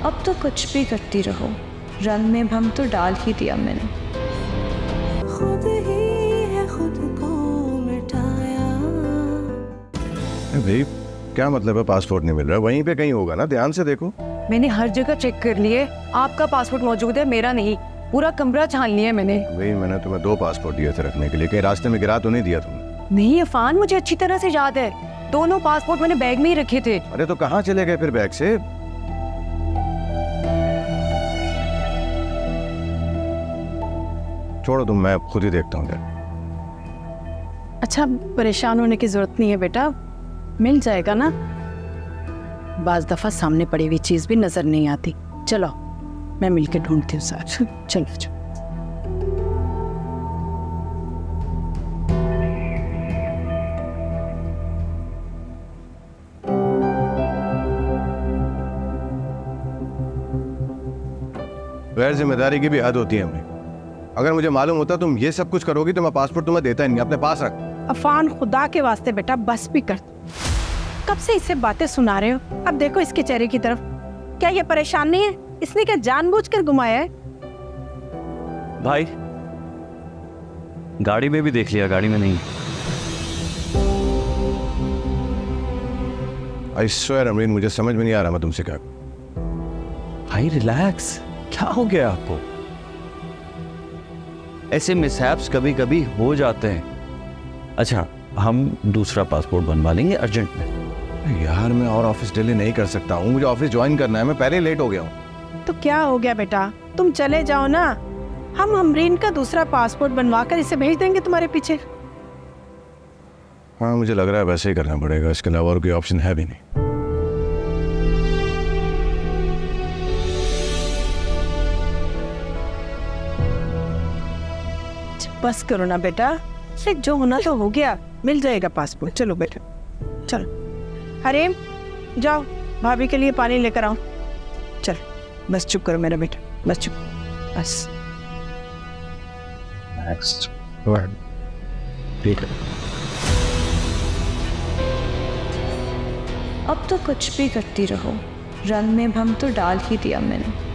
अब तो कुछ भी करती रहो, रंग में भंग तो डाल ही दिया मैंने। खुद ही है खुद को मिटाया। भाई क्या मतलब है पासपोर्ट नहीं मिल रहा? वहीं पे कहीं होगा ना, ध्यान से देखो। मैंने हर जगह चेक कर लिए, आपका पासपोर्ट मौजूद है, मेरा नहीं। पूरा कमरा छान लिया मैंने। भाई मैंने तुम्हें 2 पासपोर्ट दिए थे रखने के लिए, कहीं रास्ते में गिरा तो नहीं दिया तुमने? नहीं अफान, मुझे अच्छी तरह से याद है, दोनों पासपोर्ट मैंने बैग में ही रखे थे। अरे तो कहाँ चले गए फिर बैग से? छोड़ो तुम, मैं खुद ही देखता हूँ। अच्छा परेशान होने की जरूरत नहीं है बेटा, मिल जाएगा ना। बाज दफा सामने पड़ी हुई चीज भी नजर नहीं आती। चलो मैं मिलके ढूंढती हूँ साथ। चलो चलो। गैर जिम्मेदारी की भी हद होती है हमें। अगर मुझे मालूम होता तुम ये सब कुछ करोगी तो मैं पासपोर्ट तुम्हें देता ही नहीं, अपने पास रख। अफान खुदा के वास्ते बेटा बस भी कर। कब से इससे बातें सुना रहे हो? अब देखो इसके चेहरे की तरफ। क्या ये परेशान नहीं है? इसने क्या जानबूझकर घुमाया है? भाई गाड़ी में भी देख लिया, गाड़ी में नहीं। आई स्वेयर अमरीन, मुझे समझ में नहीं आ रहा मैं तुमसे क्या। भाई रिलैक्स, क्या हो गया आपको? ऐसे मिसहैप्स कभी कभी हो जाते हैं। अच्छा हम दूसरा पासपोर्ट बनवा लेंगे अर्जेंट में। यार मैं और ऑफिस डिले नहीं कर सकता हूँ, मुझे ऑफिस ज्वाइन करना है, मैं पहले ही लेट हो गया हूँ। तो क्या हो गया बेटा, तुम चले जाओ ना, हम अमरीन का दूसरा पासपोर्ट बनवा कर इसे भेज देंगे तुम्हारे पीछे। हाँ मुझे लग रहा है वैसे ही करना पड़ेगा, इसके अलावा और कोई ऑप्शन है भी नहीं। बस करो ना बेटा, जो होना तो हो गया, मिल जाएगा पासपोर्ट। चलो बेटा चलो। हरीम जाओ भाभी के लिए पानी लेकर आओ। चलो बस चुप करो मेरा बेटा, बस चुप, बस। नेक्स्ट अब तो कुछ भी करती रहो, रंग में भंग तो डाल ही दिया मैंने।